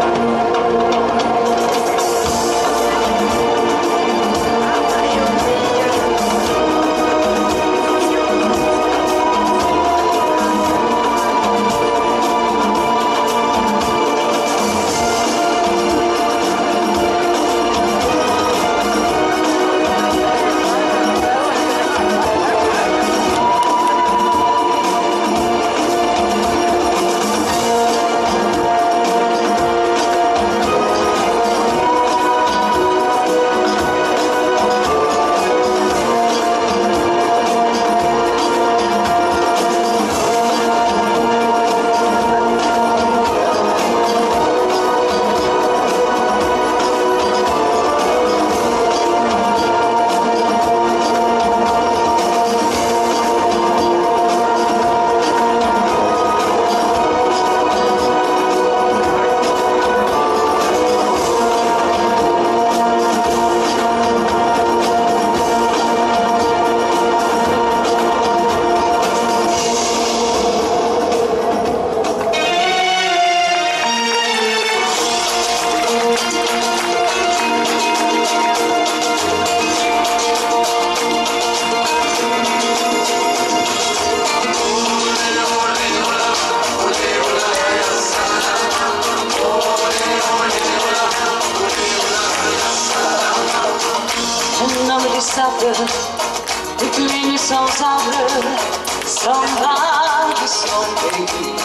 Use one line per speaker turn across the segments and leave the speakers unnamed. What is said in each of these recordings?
Et puis les sans arbre s'en va de son pays.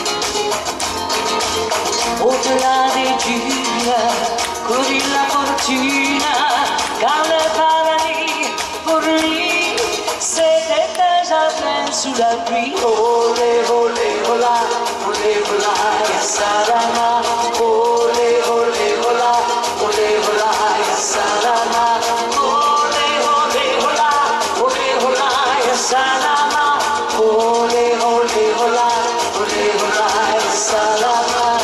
Au-delà des dunes courit la fortune, car le paradis pour lui c'était un jardin sous la pluie. Olé, olé, hola, olé, hola, ya salama. Olé, olé, hola, olé, hola, ya salama. Salama, ole, ole, hola, ole, hola, salama.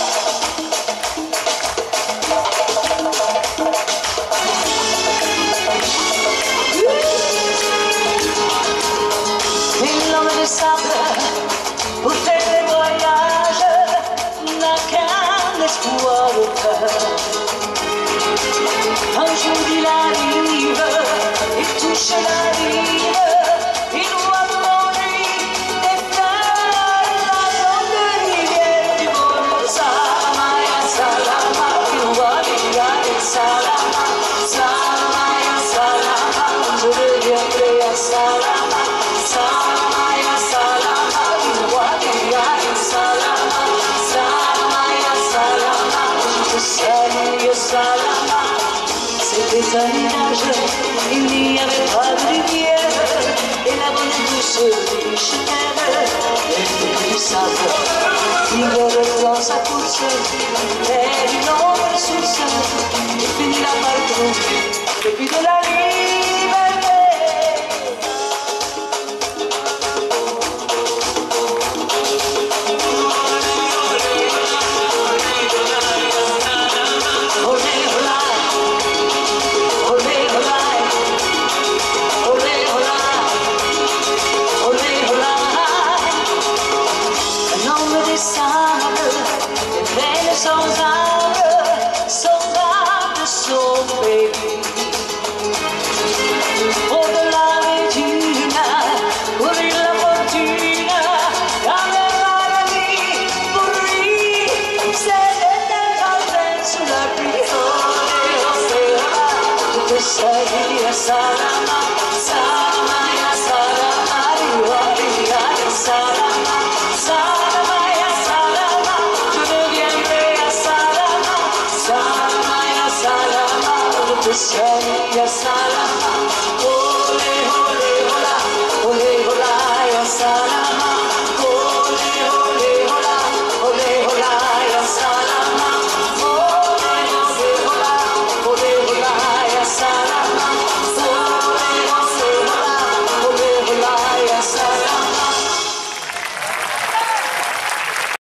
Et l'homme de sable, pour faire des voyages, n'a qu'un espoir au cœur. Un jour il arrive, il touche la rive. C'était un village, il n'y avait pas de lumière, et la bonne douce riche terre était du sable. Il aurait dans sa course, et d'une autre source, il finira par trouver le but de la liberté. Salama, salama, ya salama, ya salama, salama, ya salama, je deviendrai ya salama, salama, ya salama, je te salue, ya salama.